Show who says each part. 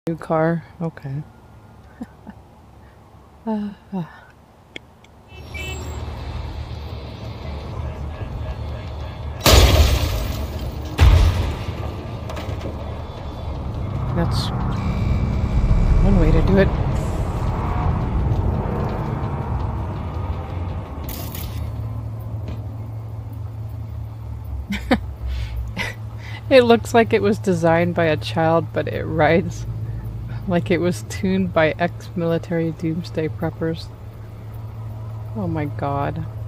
Speaker 1: New car. Okay. That's one way to do it. It looks like it was designed by a child, but it rides like it was tuned by ex-military doomsday preppers. Oh my god.